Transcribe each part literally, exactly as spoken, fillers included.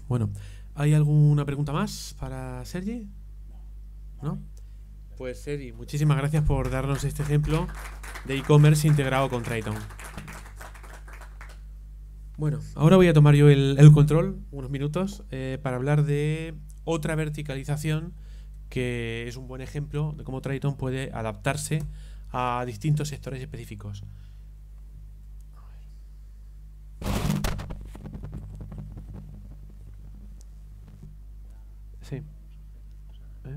Bueno, ¿hay alguna pregunta más para Sergi? ¿No? Pues Sergi, muchísimas gracias por darnos este ejemplo de e-commerce integrado con Triton. Bueno, ahora voy a tomar yo el, el control, unos minutos, eh, para hablar de otra verticalización que es un buen ejemplo de cómo Triton puede adaptarse a distintos sectores específicos. Sí. ¿Eh?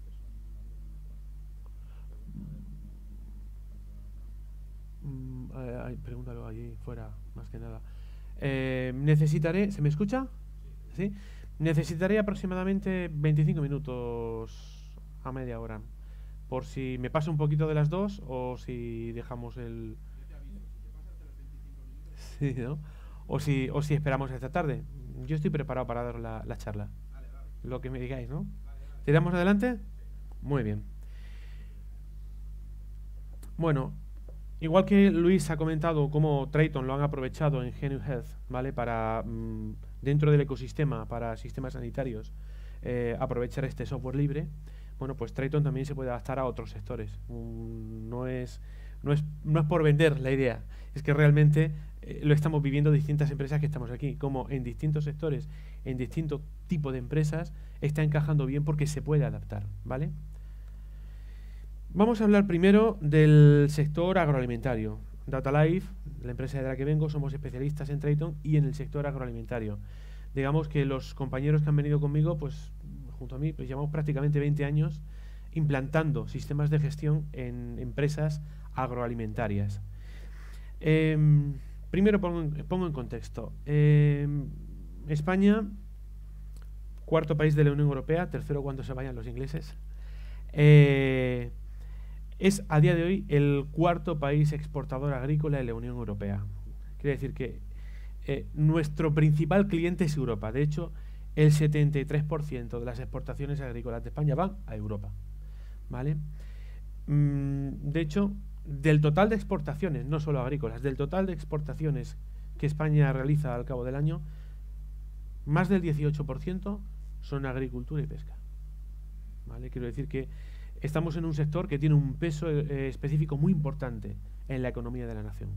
Mm, eh, pregúntalo allí fuera, más que nada. Eh, necesitaré... ¿Se me escucha? ¿Sí? Necesitaré aproximadamente veinticinco minutos a media hora. Por si me paso un poquito de las dos o si dejamos el... Sí, ¿no? O si, o si esperamos esta tarde. Yo estoy preparado para dar la, la charla. Lo que me digáis, ¿no? ¿Tiramos adelante? Muy bien. Bueno, igual que Luis ha comentado cómo Triton lo han aprovechado en Genius Health, ¿vale? Para, mmm, dentro del ecosistema, para sistemas sanitarios, eh, aprovechar este software libre. Bueno, pues Triton también se puede adaptar a otros sectores. Um, no, es, no, es, no es por vender la idea, es que realmente eh, lo estamos viviendo distintas empresas que estamos aquí, como en distintos sectores, en distintos tipos de empresas, está encajando bien porque se puede adaptar, ¿vale? Vamos a hablar primero del sector agroalimentario. DataLife, la empresa de la que vengo, somos especialistas en Triton y en el sector agroalimentario. Digamos que los compañeros que han venido conmigo, pues junto a mí, pues llevamos prácticamente veinte años implantando sistemas de gestión en empresas agroalimentarias. Eh, primero pongo en, pongo en contexto. Eh, España, cuarto país de la Unión Europea, tercero cuando se vayan los ingleses. Eh, Es a día de hoy el cuarto país exportador agrícola de la Unión Europea. Quiere decir que eh, nuestro principal cliente es Europa. De hecho, el setenta y tres por ciento de las exportaciones agrícolas de España van a Europa, ¿vale? Mm, de hecho, del total de exportaciones, no solo agrícolas, del total de exportaciones que España realiza al cabo del año, más del dieciocho por ciento son agricultura y pesca, ¿vale? Quiero decir que estamos en un sector que tiene un peso eh, específico muy importante en la economía de la nación.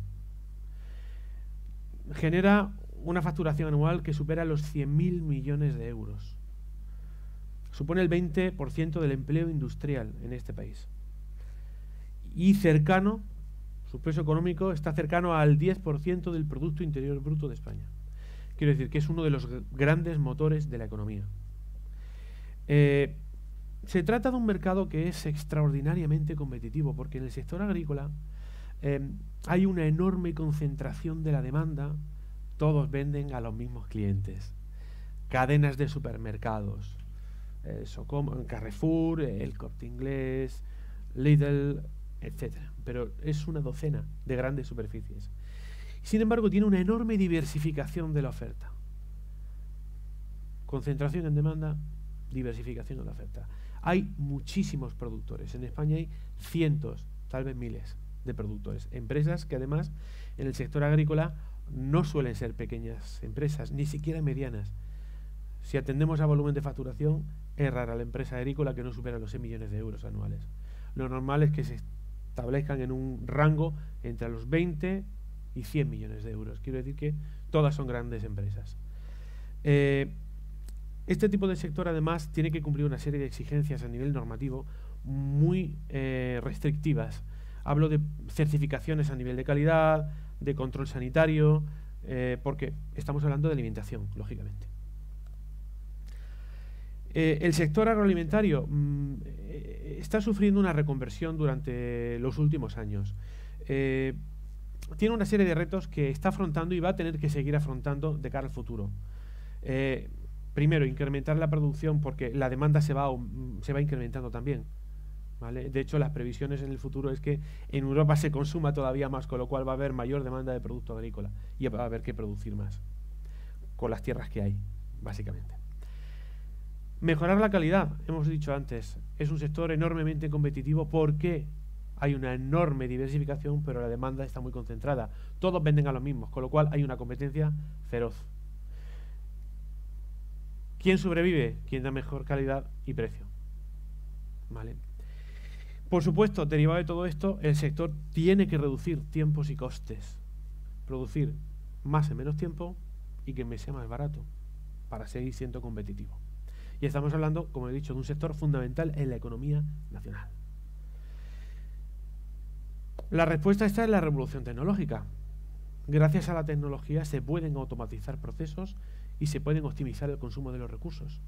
Genera una facturación anual que supera los cien mil millones de euros. Supone el veinte por ciento del empleo industrial en este país. Y cercano, su peso económico está cercano al diez por ciento del Producto Interior Bruto de España. Quiero decir que es uno de los grandes motores de la economía. Eh, Se trata de un mercado que es extraordinariamente competitivo porque en el sector agrícola eh, hay una enorme concentración de la demanda. Todos venden a los mismos clientes. Cadenas de supermercados, eh, Socom, Carrefour, El Corte Inglés, Lidl, etcétera. Pero es una docena de grandes superficies. Sin embargo, tiene una enorme diversificación de la oferta. Concentración en demanda, diversificación en la oferta. Hay muchísimos productores. En España hay cientos, tal vez miles de productores. Empresas que además en el sector agrícola no suelen ser pequeñas empresas, ni siquiera medianas. Si atendemos a volumen de facturación, es rara la empresa agrícola que no supera los seis millones de euros anuales. Lo normal es que se establezcan en un rango entre los veinte y cien millones de euros. Quiero decir que todas son grandes empresas. Eh, Este tipo de sector, además, tiene que cumplir una serie de exigencias a nivel normativo muy eh, restrictivas. Hablo de certificaciones a nivel de calidad, de control sanitario, eh, porque estamos hablando de alimentación, lógicamente. Eh, el sector agroalimentario mmm, eh, está sufriendo una reconversión durante los últimos años. Eh, tiene una serie de retos que está afrontando y va a tener que seguir afrontando de cara al futuro. Eh, Primero, incrementar la producción porque la demanda se va, se va incrementando también, ¿vale? De hecho, las previsiones en el futuro es que en Europa se consuma todavía más, con lo cual va a haber mayor demanda de producto agrícola y va a haber que producir más con las tierras que hay, básicamente. Mejorar la calidad, hemos dicho antes, es un sector enormemente competitivo porque hay una enorme diversificación, pero la demanda está muy concentrada. Todos venden a los mismos, con lo cual hay una competencia feroz. ¿Quién sobrevive? Quien da mejor calidad y precio. ¿Vale? Por supuesto, derivado de todo esto, el sector tiene que reducir tiempos y costes. Producir más en menos tiempo y que me sea más barato para seguir siendo competitivo. Y estamos hablando, como he dicho, de un sector fundamental en la economía nacional. La respuesta esta es la revolución tecnológica. Gracias a la tecnología se pueden automatizar procesos y se pueden optimizar el consumo de los recursos.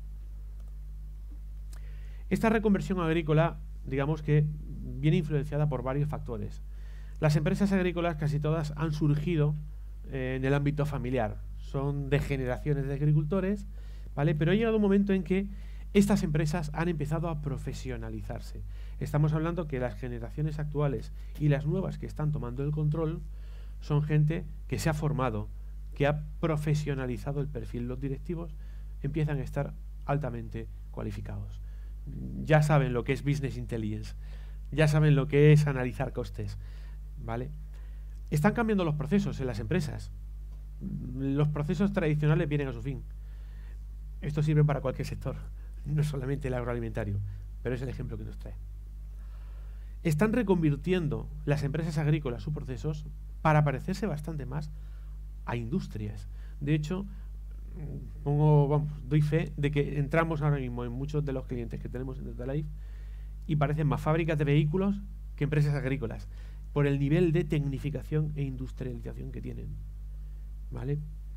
Esta reconversión agrícola, digamos que viene influenciada por varios factores. Las empresas agrícolas casi todas han surgido eh, en el ámbito familiar. Son de generaciones de agricultores, ¿vale? Pero ha llegado un momento en que estas empresas han empezado a profesionalizarse. Estamos hablando que las generaciones actuales y las nuevas que están tomando el control son gente que se ha formado, que ha profesionalizado el perfil. Los directivos empiezan a estar altamente cualificados. Ya saben lo que es business intelligence, ya saben lo que es analizar costes, ¿vale? Están cambiando los procesos en las empresas. Los procesos tradicionales vienen a su fin. Esto sirve para cualquier sector, no solamente el agroalimentario, pero es el ejemplo que nos trae. Están reconvirtiendo las empresas agrícolas sus procesos para parecerse bastante más a industrias. De hecho, pongo, vamos, doy fe de que entramos ahora mismo en muchos de los clientes que tenemos en Datalife y parecen más fábricas de vehículos que empresas agrícolas, por el nivel de tecnificación e industrialización que tienen. ¿Vale?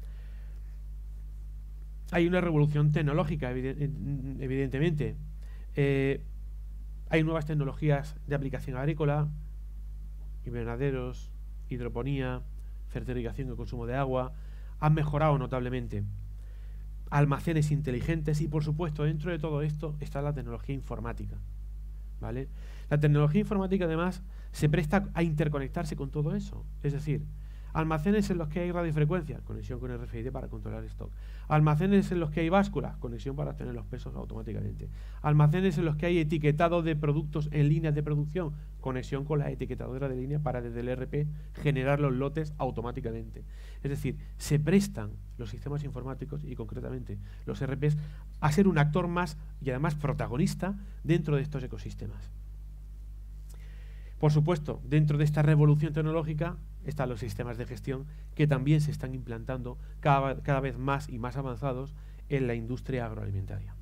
Hay una revolución tecnológica, evidentemente. Eh, hay nuevas tecnologías de aplicación agrícola, invernaderos, hidroponía, fertilización y consumo de agua. Han mejorado notablemente. Almacenes inteligentes y, por supuesto, dentro de todo esto está la tecnología informática. ¿Vale? La tecnología informática, además, se presta a interconectarse con todo eso. Es decir, almacenes en los que hay radiofrecuencia, conexión con R F I D para controlar stock. Almacenes en los que hay báscula, conexión para obtener los pesos automáticamente. Almacenes en los que hay etiquetado de productos en líneas de producción, conexión con la etiquetadora de línea para desde el E R P generar los lotes automáticamente. Es decir, se prestan los sistemas informáticos y concretamente los E R Ps a ser un actor más y además protagonista dentro de estos ecosistemas. Por supuesto, dentro de esta revolución tecnológica están los sistemas de gestión que también se están implantando cada, cada vez más y más avanzados en la industria agroalimentaria.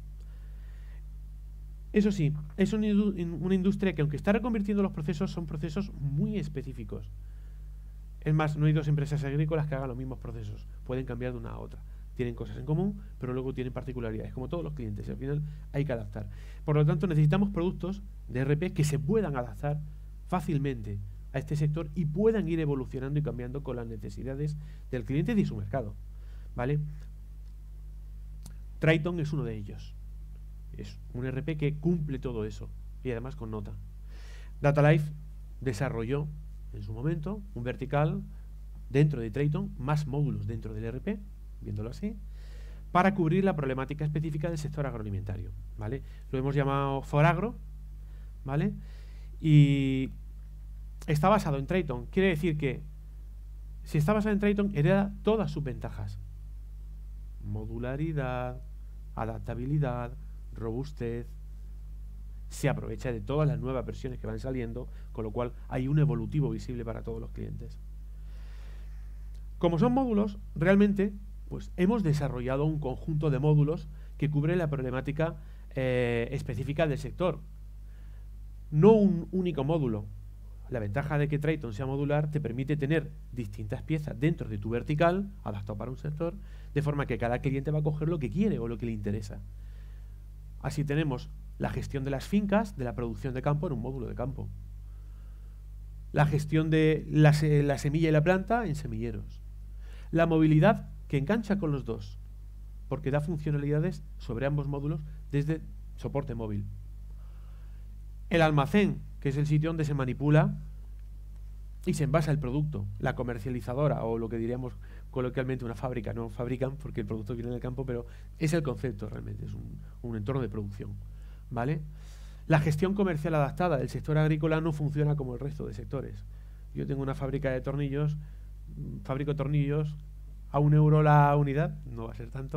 Eso sí, es una, una industria que, aunque está reconvirtiendo los procesos, son procesos muy específicos. Es más, no hay dos empresas agrícolas que hagan los mismos procesos. Pueden cambiar de una a otra. Tienen cosas en común, pero luego tienen particularidades, como todos los clientes. Y al final hay que adaptar. Por lo tanto, necesitamos productos de E R P que se puedan adaptar fácilmente a este sector y puedan ir evolucionando y cambiando con las necesidades del cliente y de su mercado. ¿Vale? Triton es uno de ellos. Es un E R P que cumple todo eso y además con nota. Datalife desarrolló en su momento un vertical dentro de Triton, más módulos dentro del E R P, viéndolo así, para cubrir la problemática específica del sector agroalimentario. ¿Vale? Lo hemos llamado Foragro, ¿vale? Y está basado en Triton. Quiere decir que si está basado en Triton, hereda todas sus ventajas. Modularidad, adaptabilidad, robustez. Se aprovecha de todas las nuevas versiones que van saliendo, con lo cual hay un evolutivo visible para todos los clientes. Como son módulos, realmente pues hemos desarrollado un conjunto de módulos que cubre la problemática eh, específica del sector. No un único módulo. La ventaja de que Triton sea modular te permite tener distintas piezas dentro de tu vertical, adaptado para un sector, de forma que cada cliente va a coger lo que quiere o lo que le interesa. Así tenemos la gestión de las fincas, de la producción de campo en un módulo de campo. La gestión de la, se la semilla y la planta en semilleros. La movilidad que engancha con los dos, porque da funcionalidades sobre ambos módulos desde soporte móvil. El almacén, que es el sitio donde se manipula y se envasa el producto. La comercializadora, o lo que diríamos coloquialmente una fábrica. No fabrican porque el producto viene del campo, pero es el concepto realmente, es un, un entorno de producción. ¿Vale? La gestión comercial adaptada del sector agrícola no funciona como el resto de sectores. Yo tengo una fábrica de tornillos, fabrico tornillos a un euro la unidad, no va a ser tanto,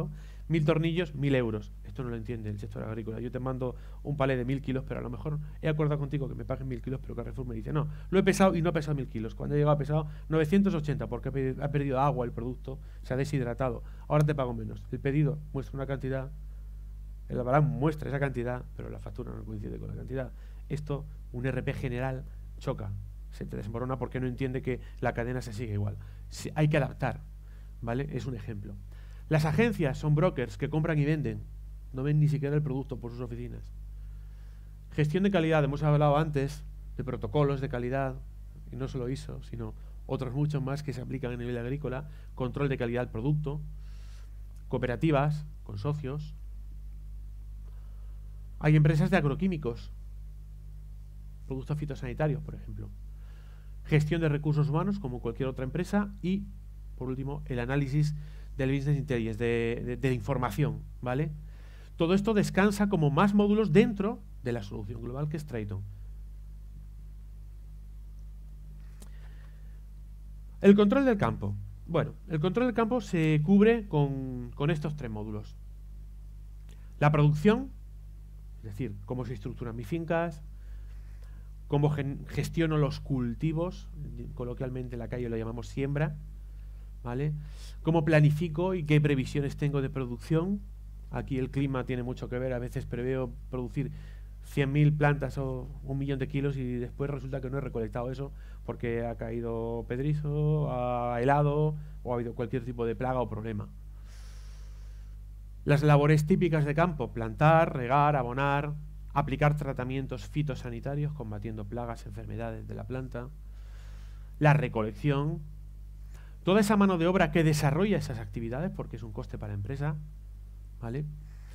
mil tornillos, mil euros. Esto no lo entiende el sector agrícola. Yo te mando un palé de mil kilos, pero a lo mejor he acordado contigo que me paguen mil kilos, pero Carrefour me dice, no, lo he pesado y no ha pesado mil kilos. Cuando he llegado a pesado novecientos ochenta porque ha perdido agua el producto, se ha deshidratado. Ahora te pago menos. El pedido muestra una cantidad, el albarán muestra esa cantidad, pero la factura no coincide con la cantidad. Esto, un R P general, choca, se te desmorona porque no entiende que la cadena se sigue igual. Se, hay que adaptar, ¿vale? Es un ejemplo. Las agencias son brokers que compran y venden, no ven ni siquiera el producto por sus oficinas. Gestión de calidad, hemos hablado antes de protocolos de calidad, y no solo I S O, sino otros muchos más que se aplican a nivel agrícola, control de calidad del producto, cooperativas con socios. Hay empresas de agroquímicos, productos fitosanitarios, por ejemplo. Gestión de recursos humanos, como cualquier otra empresa. Y, por último, el análisis del business intelligence, de, de, de información, ¿vale? Todo esto descansa como más módulos dentro de la solución global que es Triton. El control del campo. Bueno, el control del campo se cubre con, con estos tres módulos. La producción, es decir, cómo se estructuran mis fincas, cómo gestiono los cultivos, coloquialmente en la calle lo llamamos siembra, ¿vale? Cómo planifico y qué previsiones tengo de producción. Aquí el clima tiene mucho que ver, a veces preveo producir cien mil plantas o un millón de kilos y después resulta que no he recolectado eso porque ha caído pedrizo, ha helado o ha habido cualquier tipo de plaga o problema. Las labores típicas de campo: plantar, regar, abonar, aplicar tratamientos fitosanitarios combatiendo plagas, enfermedades de la planta, la recolección, toda esa mano de obra que desarrolla esas actividades porque es un coste para la empresa, ¿vale?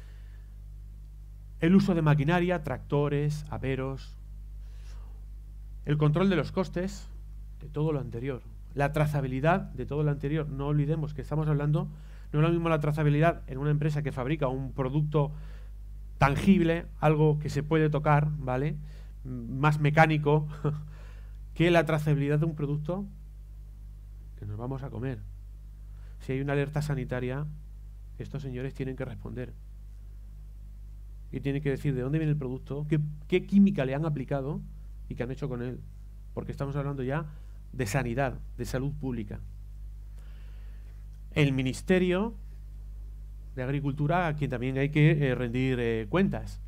El uso de maquinaria, tractores, aperos, el control de los costes de todo lo anterior, la trazabilidad de todo lo anterior. No olvidemos que estamos hablando, no es lo mismo la trazabilidad en una empresa que fabrica un producto tangible, algo que se puede tocar, ¿vale? Más mecánico, que la trazabilidad de un producto que nos vamos a comer. Si hay una alerta sanitaria, estos señores tienen que responder. Y tienen que decir de dónde viene el producto, qué, qué química le han aplicado y qué han hecho con él. Porque estamos hablando ya de sanidad, de salud pública. El Ministerio de Agricultura, a quien también hay que eh, rendir eh, cuentas.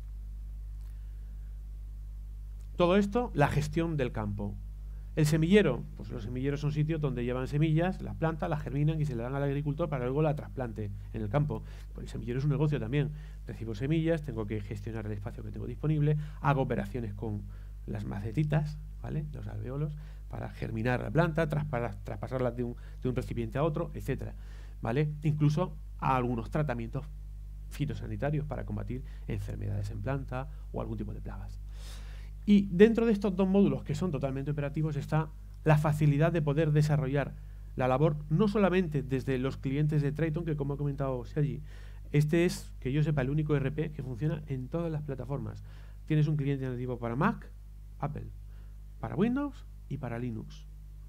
Todo esto, la gestión del campo. El semillero, pues los semilleros son sitios donde llevan semillas, las plantas, las germinan y se le dan al agricultor para luego la trasplante en el campo. Pues el semillero es un negocio también. Recibo semillas, tengo que gestionar el espacio que tengo disponible, hago operaciones con las macetitas, ¿vale? Los alveolos, para germinar la planta, traspasar, traspasarla de un, de un recipiente a otro, etcétera, ¿vale? Incluso a algunos tratamientos fitosanitarios para combatir enfermedades en planta o algún tipo de plagas. Y dentro de estos dos módulos que son totalmente operativos está la facilidad de poder desarrollar la labor no solamente desde los clientes de Triton, que como ha comentado Sergi, este es, que yo sepa, el único E R P que funciona en todas las plataformas. Tienes un cliente nativo para Mac, Apple, para Windows y para Linux.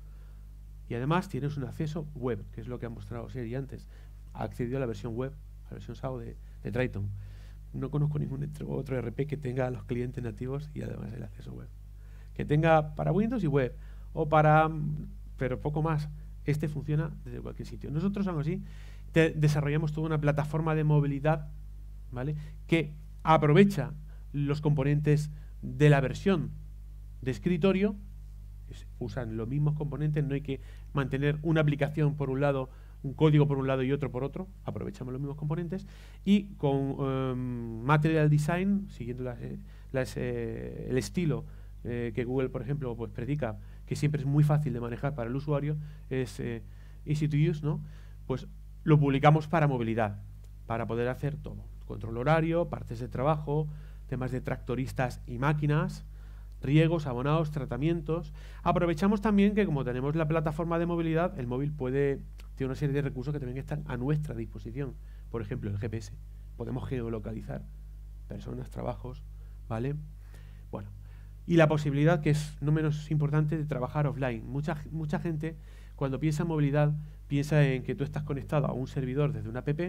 Y además tienes un acceso web, que es lo que ha mostrado Sergi antes. Ha accedido a la versión web, a la versión S A O de, de Triton. No conozco ningún otro E R P que tenga a los clientes nativos y además el acceso web. Que tenga para Windows y web, o para, pero poco más. Este funciona desde cualquier sitio. Nosotros, aún así, te desarrollamos toda una plataforma de movilidad, ¿vale?, que aprovecha los componentes de la versión de escritorio. Usan los mismos componentes, no hay que mantener una aplicación por un lado, un código por un lado y otro por otro, aprovechamos los mismos componentes y con um, Material Design, siguiendo las, eh, las, eh, el estilo eh, que Google, por ejemplo, pues predica, que siempre es muy fácil de manejar para el usuario, es eh, easy to use, ¿no? Pues lo publicamos para movilidad, para poder hacer todo, control horario, partes de trabajo, temas de tractoristas y máquinas, riegos, abonados, tratamientos. Aprovechamos también que como tenemos la plataforma de movilidad, el móvil puede, tiene una serie de recursos que también están a nuestra disposición. Por ejemplo, el G P S. Podemos geolocalizar personas, trabajos, ¿vale? Bueno, y la posibilidad, que es no menos importante, de trabajar offline. Mucha, mucha gente, cuando piensa en movilidad, piensa en que tú estás conectado a un servidor desde una app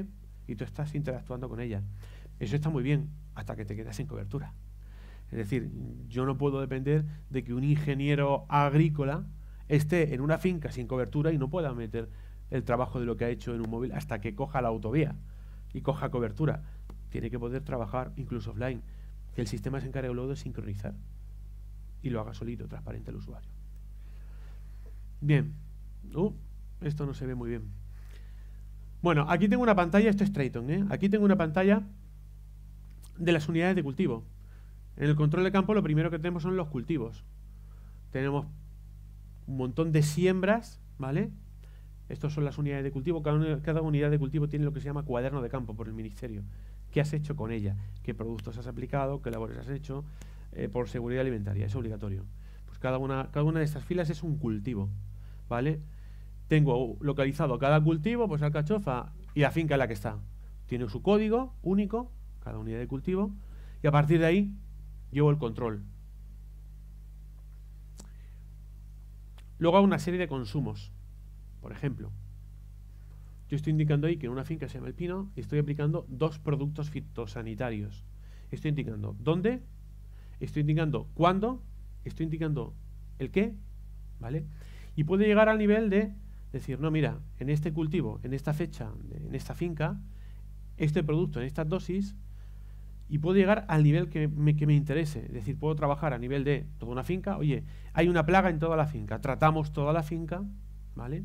y tú estás interactuando con ella. Eso está muy bien hasta que te quedas sin cobertura. Es decir, yo no puedo depender de que un ingeniero agrícola esté en una finca sin cobertura y no pueda meter el trabajo de lo que ha hecho en un móvil hasta que coja la autovía y coja cobertura. Tiene que poder trabajar incluso offline, que el sistema se encargue luego de sincronizar y lo haga solito, transparente al usuario. Bien. Uh, esto no se ve muy bien. Bueno, aquí tengo una pantalla, esto es Triton, ¿eh? Aquí tengo una pantalla de las unidades de cultivo. En el control de campo lo primero que tenemos son los cultivos. Tenemos un montón de siembras, ¿vale? Estas son las unidades de cultivo. Cada, una, cada unidad de cultivo tiene lo que se llama cuaderno de campo por el ministerio. ¿Qué has hecho con ella? ¿Qué productos has aplicado? ¿Qué labores has hecho? Eh, por seguridad alimentaria, es obligatorio. Pues cada una, cada una de estas filas es un cultivo, ¿vale? Tengo localizado cada cultivo, pues alcachofa y la finca en la que está. Tiene su código único, cada unidad de cultivo, y a partir de ahí llevo el control. Luego hago una serie de consumos. Por ejemplo, yo estoy indicando ahí que en una finca se llama El Pino y estoy aplicando dos productos fitosanitarios. Estoy indicando dónde, estoy indicando cuándo, estoy indicando el qué, ¿vale? Y puede llegar al nivel de decir, no, mira, en este cultivo, en esta fecha, en esta finca, este producto en estas dosis, y puedo llegar al nivel que me, que me interese. Es decir, puedo trabajar a nivel de toda una finca. Oye, hay una plaga en toda la finca, tratamos toda la finca, ¿vale?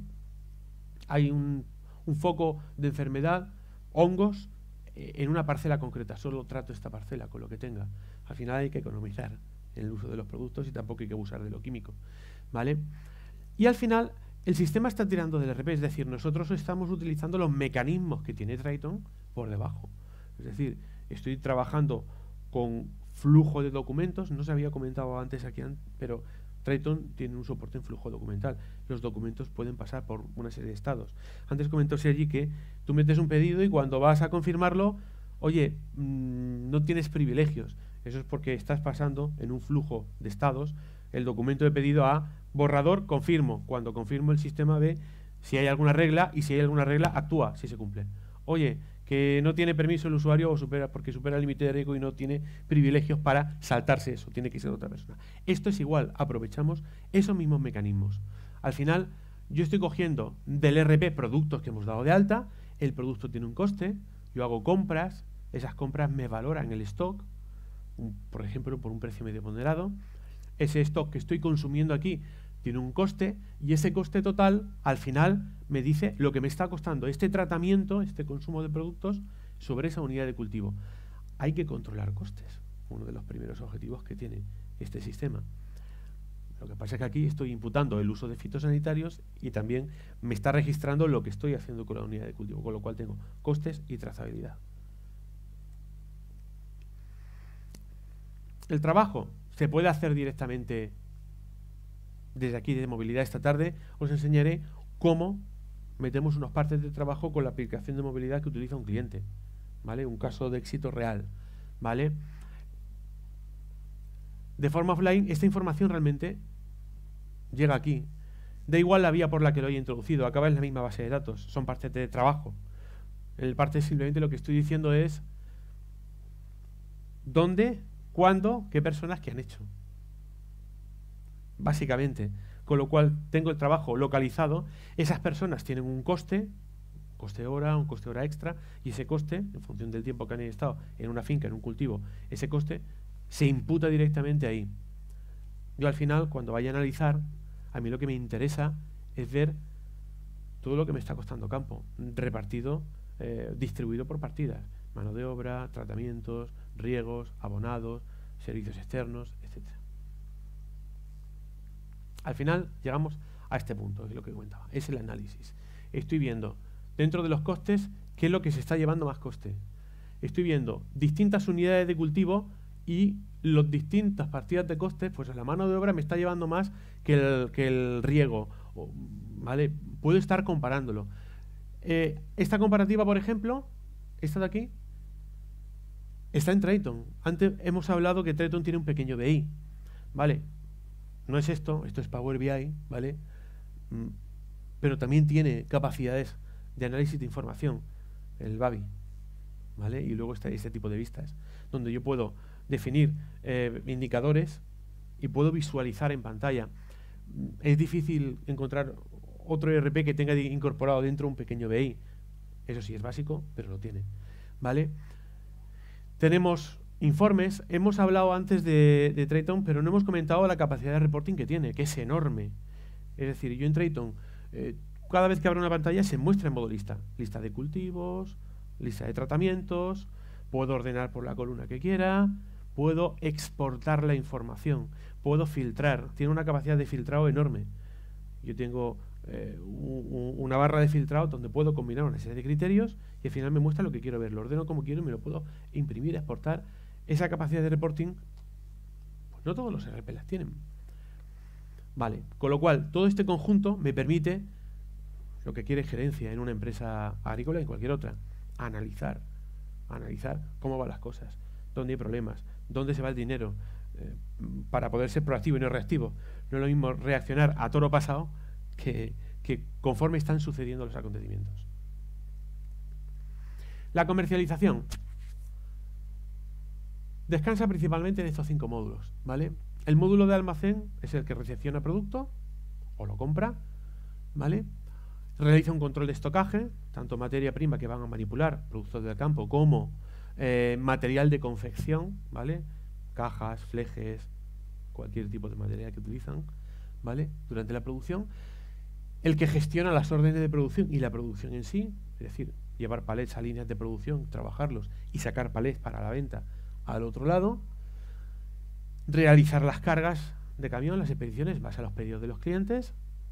Hay un, un foco de enfermedad, hongos, eh, en una parcela concreta. Solo trato esta parcela con lo que tenga. Al final hay que economizar en el uso de los productos y tampoco hay que abusar de lo químico, ¿vale? Y al final el sistema está tirando del R P, es decir, nosotros estamos utilizando los mecanismos que tiene Triton por debajo. Es decir, estoy trabajando con flujo de documentos, no se había comentado antes aquí, pero Triton tiene un soporte en flujo documental. Los documentos pueden pasar por una serie de estados. Antes comentó Sergi que tú metes un pedido y cuando vas a confirmarlo, oye, mmm, no tienes privilegios. Eso es porque estás pasando en un flujo de estados el documento de pedido a borrador, confirmo. Cuando confirmo, el sistema ve si hay alguna regla y si hay alguna regla, actúa si se cumple. Oye, que no tiene permiso el usuario o supera porque supera el límite de riesgo y no tiene privilegios para saltarse eso, tiene que ser otra persona. Esto es igual, aprovechamos esos mismos mecanismos. Al final, yo estoy cogiendo del R P productos que hemos dado de alta, el producto tiene un coste, yo hago compras, esas compras me valoran el stock, un, por ejemplo, por un precio medio ponderado. Ese stock que estoy consumiendo aquí tiene un coste y ese coste total al final me dice lo que me está costando este tratamiento, este consumo de productos sobre esa unidad de cultivo. Hay que controlar costes, uno de los primeros objetivos que tiene este sistema. Lo que pasa es que aquí estoy imputando el uso de fitosanitarios y también me está registrando lo que estoy haciendo con la unidad de cultivo, con lo cual tengo costes y trazabilidad. El trabajo se puede hacer directamente desde aquí de movilidad. Esta tarde os enseñaré cómo metemos unos partes de trabajo con la aplicación de movilidad que utiliza un cliente, ¿vale? Un caso de éxito real, ¿vale? De forma offline, esta información realmente llega aquí. Da igual la vía por la que lo haya introducido, acaba en la misma base de datos, son partes de trabajo. En el parte simplemente lo que estoy diciendo es dónde, cuándo, qué personas que han hecho. Básicamente, con lo cual tengo el trabajo localizado, esas personas tienen un coste, coste hora, un coste hora extra, y ese coste, en función del tiempo que han estado en una finca, en un cultivo, ese coste se imputa directamente ahí. Yo al final, cuando vaya a analizar, a mí lo que me interesa es ver todo lo que me está costando campo, repartido, eh, distribuido por partidas, mano de obra, tratamientos, riegos, abonados, servicios externos, etcétera. Al final llegamos a este punto, es lo que comentaba, es el análisis. Estoy viendo dentro de los costes qué es lo que se está llevando más coste. Estoy viendo distintas unidades de cultivo y las distintas partidas de costes, pues a la mano de obra me está llevando más que el, que el riego, ¿vale? Puedo estar comparándolo. Eh, esta comparativa, por ejemplo, esta de aquí, está en Triton. Antes hemos hablado que Triton tiene un pequeño B I, ¿vale? No es esto, esto es Power B I, ¿vale? Pero también tiene capacidades de análisis de información, el B A B I, ¿vale? Y luego está este tipo de vistas, donde yo puedo definir eh, indicadores y puedo visualizar en pantalla. Es difícil encontrar otro E R P que tenga incorporado dentro un pequeño B I. Eso sí es básico, pero lo tiene, ¿vale? Tenemos informes. Hemos hablado antes de, de Triton, pero no hemos comentado la capacidad de reporting que tiene, que es enorme. Es decir, yo en Triton, eh, cada vez que abro una pantalla se muestra en modo lista. Lista de cultivos, lista de tratamientos, puedo ordenar por la columna que quiera, puedo exportar la información, puedo filtrar. Tiene una capacidad de filtrado enorme. Yo tengo eh, un, una barra de filtrado donde puedo combinar una serie de criterios y al final me muestra lo que quiero ver. Lo ordeno como quiero y me lo puedo imprimir, exportar. Esa capacidad de reporting, pues no todos los E R P las tienen. Vale, con lo cual, todo este conjunto me permite lo que quiere gerencia en una empresa agrícola y en cualquier otra. Analizar. Analizar cómo van las cosas, dónde hay problemas, dónde se va el dinero, eh, para poder ser proactivo y no reactivo. No es lo mismo reaccionar a toro pasado que, que conforme están sucediendo los acontecimientos. La comercialización descansa principalmente en estos cinco módulos, ¿vale? El módulo de almacén es el que recepciona producto o lo compra, ¿vale? Realiza un control de estocaje, tanto materia prima que van a manipular, productos del campo, como eh, material de confección, ¿vale? Cajas, flejes, cualquier tipo de material que utilizan, ¿vale? Durante la producción. El que gestiona las órdenes de producción y la producción en sí, es decir, llevar palets a líneas de producción, trabajarlos y sacar palets para la venta al otro lado. Realizar las cargas de camión, las expediciones, base a los pedidos de los clientes.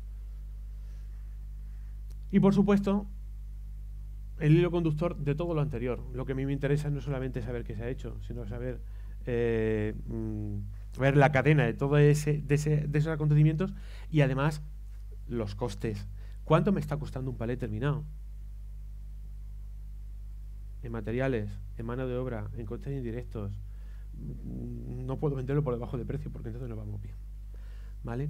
Y por supuesto, el hilo conductor de todo lo anterior. Lo que a mí me interesa no solamente saber qué se ha hecho, sino saber eh, mmm, ver la cadena de todos ese, de, ese, de esos acontecimientos y además los costes. ¿Cuánto me está costando un palet terminado? En materiales, en mano de obra, en costes indirectos. No puedo venderlo por debajo de precio porque entonces no vamos bien, ¿vale?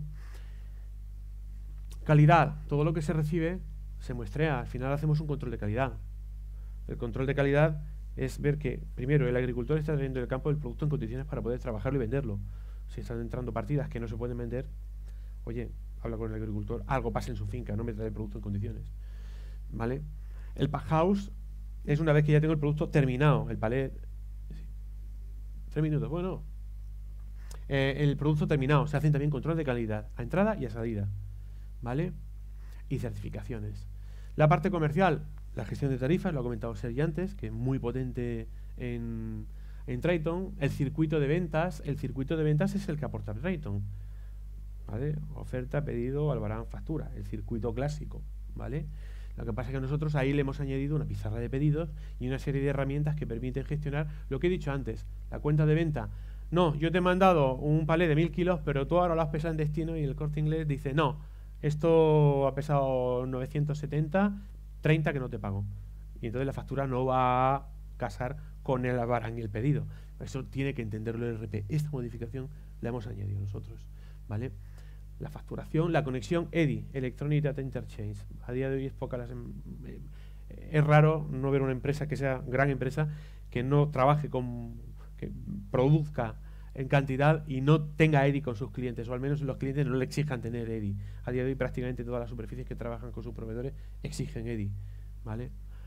Calidad. Todo lo que se recibe se muestrea. Al final hacemos un control de calidad. El control de calidad es ver que, primero, el agricultor está trayendo del campo el producto en condiciones para poder trabajarlo y venderlo. Si están entrando partidas que no se pueden vender, oye, habla con el agricultor, algo pasa en su finca, no me trae el producto en condiciones, ¿vale? El pack house es una vez que ya tengo el producto terminado, el palet. Tres minutos, bueno. Eh, el producto terminado, se hacen también control de calidad, a entrada y a salida, ¿vale? Y certificaciones. La parte comercial, la gestión de tarifas, lo ha comentado Sergi antes, que es muy potente en, en Triton. El circuito de ventas, el circuito de ventas es el que aporta Triton, ¿vale? Oferta, pedido, albarán, factura, el circuito clásico, ¿vale? Lo que pasa es que nosotros ahí le hemos añadido una pizarra de pedidos y una serie de herramientas que permiten gestionar lo que he dicho antes, la cuenta de venta. No, yo te he mandado un palé de mil kilos, pero tú ahora lo has pesado en destino y el Corte Inglés dice, no, esto ha pesado novecientos setenta, treinta que no te pago. Y entonces la factura no va a casar con el albarán y el pedido. Eso tiene que entenderlo el E R P. Esta modificación la hemos añadido nosotros, ¿vale? La facturación, la conexión E D I, Electronic Data Interchange. A día de hoy es poca las, eh, es raro no ver una empresa que sea gran empresa que no trabaje con, que produzca en cantidad y no tenga E D I con sus clientes, o al menos los clientes no le exijan tener E D I. A día de hoy prácticamente todas las superficies que trabajan con sus proveedores exigen E D I, ¿vale?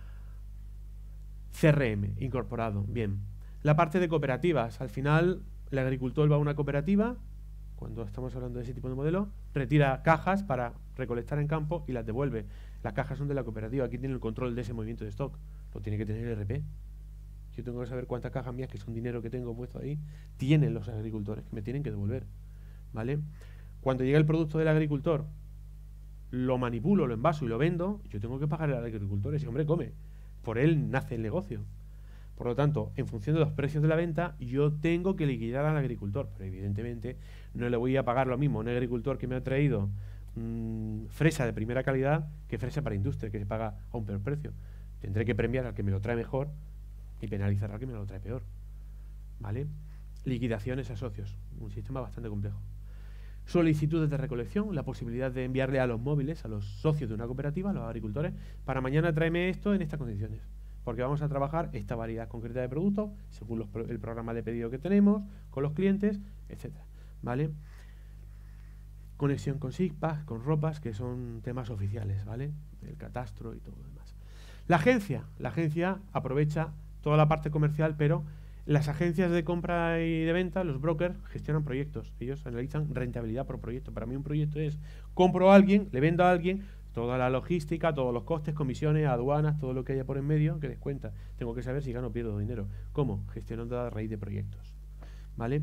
C R M incorporado, bien. La parte de cooperativas, al final el agricultor va a una cooperativa. Cuando estamos hablando de ese tipo de modelo, retira cajas para recolectar en campo y las devuelve. Las cajas son de la cooperativa. Aquí tiene el control de ese movimiento de stock. Lo tiene que tener el E R P. Yo tengo que saber cuántas cajas mías, que son dinero que tengo puesto ahí, tienen los agricultores, que me tienen que devolver, ¿vale? Cuando llega el producto del agricultor, lo manipulo, lo envaso y lo vendo, yo tengo que pagar al agricultor. Ese hombre come. Por él nace el negocio. Por lo tanto, en función de los precios de la venta, yo tengo que liquidar al agricultor. Pero evidentemente no le voy a pagar lo mismo a un agricultor que me ha traído mmm, fresa de primera calidad que fresa para industria, que se paga a un peor precio. Tendré que premiar al que me lo trae mejor y penalizar al que me lo trae peor, ¿vale? Liquidaciones a socios, un sistema bastante complejo. Solicitudes de recolección, la posibilidad de enviarle a los móviles, a los socios de una cooperativa, a los agricultores, para mañana tráeme esto en estas condiciones. porque vamos a trabajar esta variedad concreta de productos según los, el programa de pedido que tenemos, con los clientes, etcétera. ¿Vale? Conexión con SIGPAS, con ROPAS, que son temas oficiales, ¿vale? El catastro y todo lo demás. La agencia. La agencia aprovecha toda la parte comercial, pero las agencias de compra y de venta, los brokers, gestionan proyectos. Ellos analizan rentabilidad por proyecto. Para mí un proyecto es, compro a alguien, le vendo a alguien, toda la logística, todos los costes, comisiones, aduanas, todo lo que haya por en medio, que les cuenta. Tengo que saber si gano o pierdo dinero. ¿Cómo? Gestionando a raíz de proyectos. ¿Vale?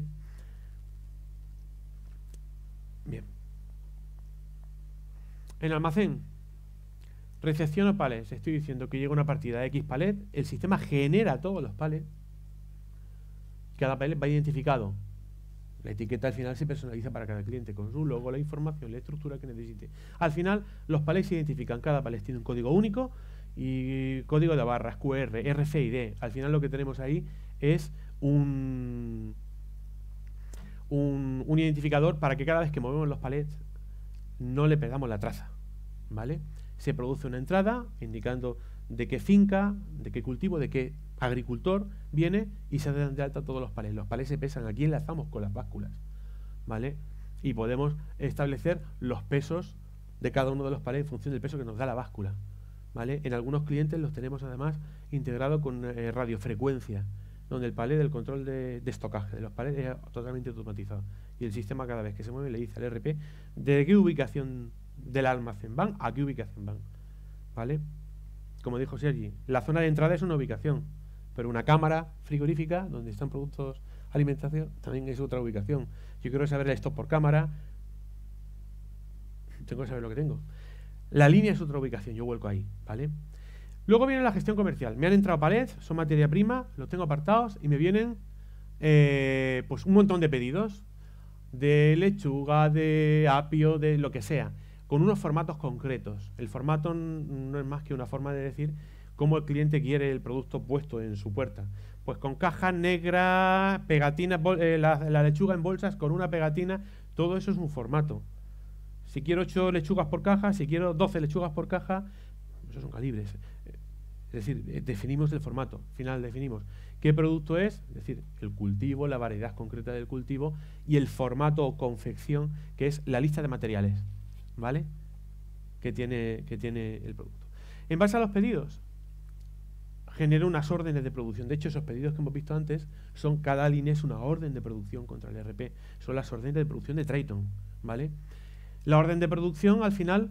Bien. En almacén, recepciono palets. Estoy diciendo que llega una partida de X palet, el sistema genera todos los palets. Cada palet va identificado. La etiqueta al final se personaliza para cada cliente con su logo, la información, la estructura que necesite. Al final, los palets se identifican. Cada palet tiene un código único y código de barras, Q R, R F I D. Al final lo que tenemos ahí es un, un, un identificador para que cada vez que movemos los palets no le perdamos la traza. ¿Vale? Se produce una entrada indicando de qué finca, de qué cultivo, de qué agricultor viene y se dan de alta todos los palets. Los palets se pesan, aquí enlazamos con las básculas, ¿vale? Y podemos establecer los pesos de cada uno de los palets en función del peso que nos da la báscula, ¿vale? En algunos clientes los tenemos además integrado con eh, radiofrecuencia, donde el palet del control de, de estocaje de los palets es totalmente automatizado. Y el sistema cada vez que se mueve le dice al R P de qué ubicación del almacén van a qué ubicación van, ¿vale? Como dijo Sergi, la zona de entrada es una ubicación, pero una cámara frigorífica donde están productos alimentación también es otra ubicación. Yo quiero saber el stock por cámara, tengo que saber lo que tengo. La línea es otra ubicación, yo vuelco ahí, ¿vale? Luego viene la gestión comercial. Me han entrado palets, son materia prima, los tengo apartados y me vienen eh, pues un montón de pedidos de lechuga, de apio, de lo que sea, con unos formatos concretos. El formato no es más que una forma de decir cómo el cliente quiere el producto puesto en su puerta. Pues con caja negra, pegatinas, eh, la, la lechuga en bolsas con una pegatina, todo eso es un formato. Si quiero ocho lechugas por caja, si quiero doce lechugas por caja, esos son calibres. Es decir, definimos el formato, al final definimos qué producto es, es decir, el cultivo, la variedad concreta del cultivo y el formato o confección, que es la lista de materiales, ¿vale? Que tiene, que tiene el producto. En base a los pedidos, genero unas órdenes de producción. De hecho, esos pedidos que hemos visto antes, son cada línea es una orden de producción contra el R P. Son las órdenes de producción de Triton, ¿vale? La orden de producción, al final,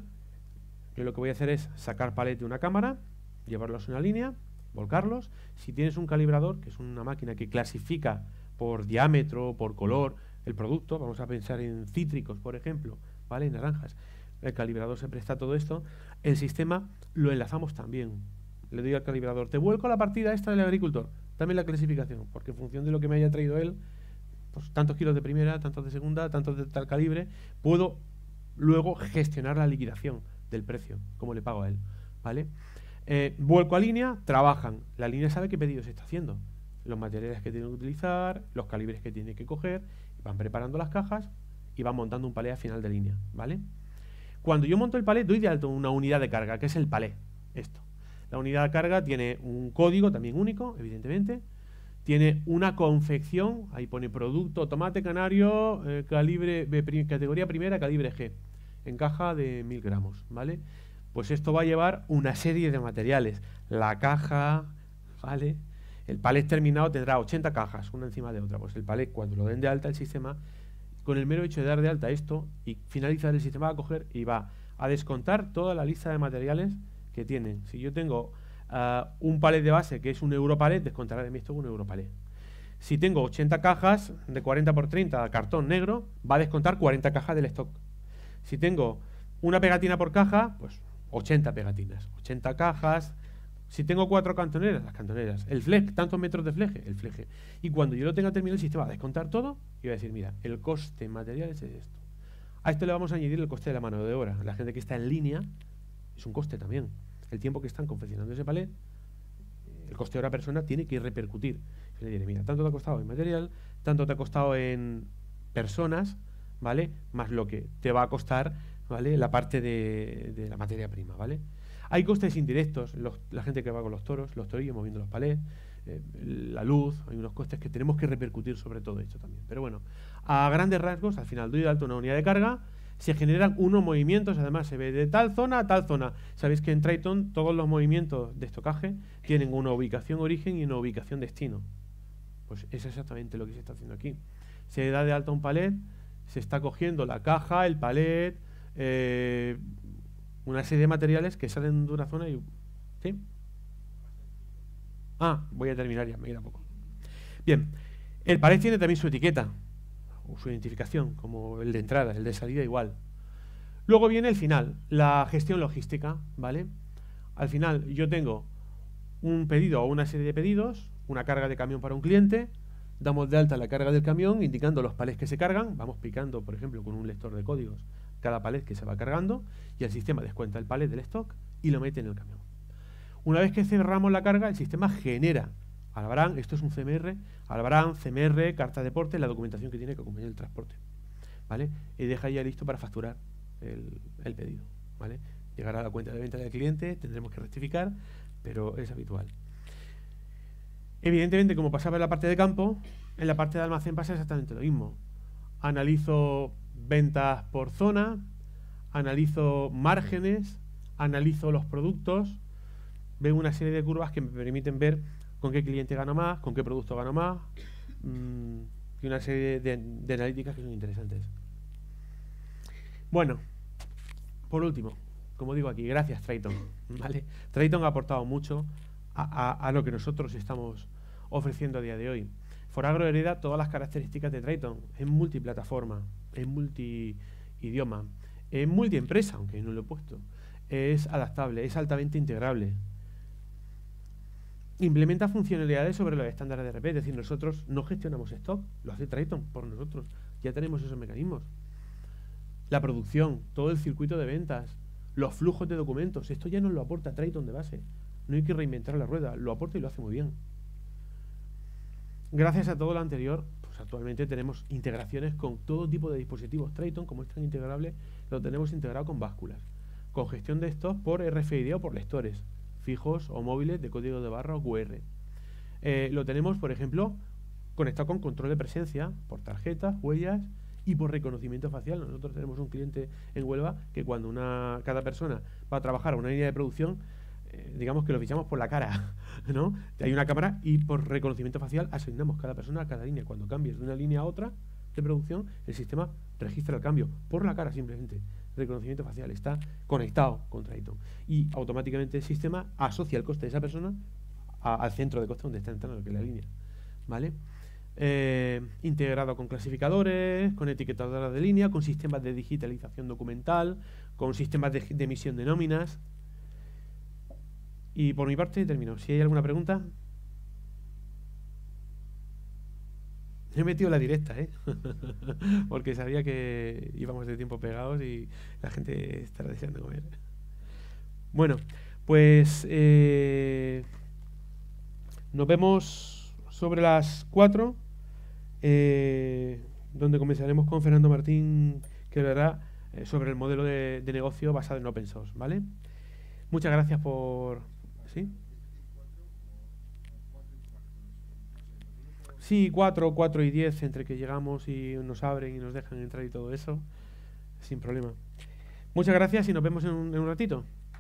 yo lo que voy a hacer es sacar palet de una cámara, llevarlos a una línea, volcarlos. Si tienes un calibrador, que es una máquina que clasifica por diámetro, por color, el producto, vamos a pensar en cítricos, por ejemplo, ¿vale? En naranjas. El calibrador se presta a todo esto. El sistema lo enlazamos también. Le doy al calibrador, te vuelco la partida esta del agricultor, dame la clasificación, porque en función de lo que me haya traído él, pues tantos kilos de primera, tantos de segunda, tantos de tal calibre, puedo luego gestionar la liquidación del precio, como le pago a él, ¿vale? Eh, vuelco a línea, trabajan. La línea sabe qué pedido se está haciendo, los materiales que tiene que utilizar, los calibres que tiene que coger, van preparando las cajas y van montando un palet a final de línea, ¿vale? Cuando yo monto el palet, doy de alto una unidad de carga, que es el palet, esto. La unidad de carga tiene un código también único, evidentemente, tiene una confección, ahí pone producto, tomate canario, eh, calibre, eh, categoría primera, calibre G, en caja de mil gramos, ¿vale? Pues esto va a llevar una serie de materiales. La caja, ¿vale? El palet terminado tendrá ochenta cajas, una encima de otra. Pues el palet, cuando lo den de alta el sistema, con el mero hecho de dar de alta esto y finalizar el sistema, va a coger y va a descontar toda la lista de materiales que tienen. Si yo tengo uh, un palet de base que es un euro palet, descontará de mí esto un euro palet. Si tengo ochenta cajas de cuarenta por treinta cartón negro, va a descontar cuarenta cajas del stock. Si tengo una pegatina por caja, pues ochenta pegatinas, ochenta cajas. Si tengo cuatro cantoneras, las cantoneras. El fleje, tantos metros de fleje, el fleje. Y cuando yo lo tenga terminado el sistema va a descontar todo y va a decir, mira, el coste material es esto. A esto le vamos a añadir el coste de la mano de obra. La gente que está en línea es un coste también. El tiempo que están confeccionando ese palet, el coste de hora persona tiene que repercutir. Y le diré, mira, tanto te ha costado en material, tanto te ha costado en personas, ¿vale? Más lo que te va a costar, ¿vale? La parte de, de la materia prima, ¿vale? Hay costes indirectos, los, la gente que va con los toros, los torillos moviendo los palés, eh, la luz, hay unos costes que tenemos que repercutir sobre todo esto también. Pero bueno, a grandes rasgos, al final doy de alta una unidad de carga, se generan unos movimientos, además se ve de tal zona a tal zona. Sabéis que en Triton todos los movimientos de estocaje tienen una ubicación origen y una ubicación destino. Pues es exactamente lo que se está haciendo aquí. Se da de alta un palet, se está cogiendo la caja, el palet, eh, una serie de materiales que salen de una zona y... ¿Sí? Ah, voy a terminar ya, me queda poco. Bien, el palet tiene también su etiqueta, o su identificación, como el de entrada, el de salida igual. Luego viene el final, la gestión logística, ¿vale? Al final yo tengo un pedido o una serie de pedidos, una carga de camión para un cliente, damos de alta la carga del camión indicando los palets que se cargan, vamos picando, por ejemplo, con un lector de códigos cada palet que se va cargando y el sistema descuenta el palet del stock y lo mete en el camión. Una vez que cerramos la carga, el sistema genera Albarán, esto es un C M R, Albarán, C M R, carta de porte, la documentación que tiene que acompañar el transporte, ¿vale? Y deja ya listo para facturar el, el pedido, ¿vale? Llegará a la cuenta de venta del cliente, tendremos que rectificar, pero es habitual. Evidentemente, como pasaba en la parte de campo, en la parte de almacén pasa exactamente lo mismo. Analizo ventas por zona, analizo márgenes, analizo los productos, veo una serie de curvas que me permiten ver con qué cliente gano más, con qué producto gano más, mmm, y una serie de, de analíticas que son interesantes. Bueno, por último, como digo aquí, gracias Triton, ¿vale? Triton ha aportado mucho a, a, a lo que nosotros estamos ofreciendo a día de hoy. Foragro hereda todas las características de Triton, es multiplataforma, es multi-idioma, es multiempresa, aunque no lo he puesto, es adaptable, es altamente integrable. Implementa funcionalidades sobre los estándares de R P, es decir, nosotros no gestionamos stock, lo hace Triton por nosotros, ya tenemos esos mecanismos. La producción, todo el circuito de ventas, los flujos de documentos, esto ya nos lo aporta Triton de base, no hay que reinventar la rueda, lo aporta y lo hace muy bien. Gracias a todo lo anterior, pues actualmente tenemos integraciones con todo tipo de dispositivos Triton, como es tan integrable, lo tenemos integrado con básculas, con gestión de stock por R F I D o por lectores fijos o móviles de código de barra o Q R. Eh, lo tenemos, por ejemplo, conectado con control de presencia por tarjetas, huellas y por reconocimiento facial. Nosotros tenemos un cliente en Huelva que cuando una, cada persona va a trabajar a una línea de producción, eh, digamos que lo fichamos por la cara, ¿no? Hay una cámara y por reconocimiento facial asignamos cada persona a cada línea. Cuando cambies de una línea a otra de producción, el sistema registra el cambio por la cara simplemente. Reconocimiento facial está conectado con Triton y automáticamente el sistema asocia el coste de esa persona a, al centro de coste donde está entrando, que es la línea, ¿vale? Eh, integrado con clasificadores, con etiquetadoras de línea, con sistemas de digitalización documental, con sistemas de, de emisión de nóminas. Y por mi parte termino. Si hay alguna pregunta. He metido la directa, ¿eh? Porque sabía que íbamos de tiempo pegados y la gente estará deseando comer. Bueno, pues eh, nos vemos sobre las cuatro, eh, donde comenzaremos con Fernando Martín, que hablará eh, sobre el modelo de, de negocio basado en open source, ¿vale? Muchas gracias por... ¿Sí? Sí, cuatro, cuatro y diez, entre que llegamos y nos abren y nos dejan entrar y todo eso, sin problema. Muchas gracias y nos vemos en un, en un ratito.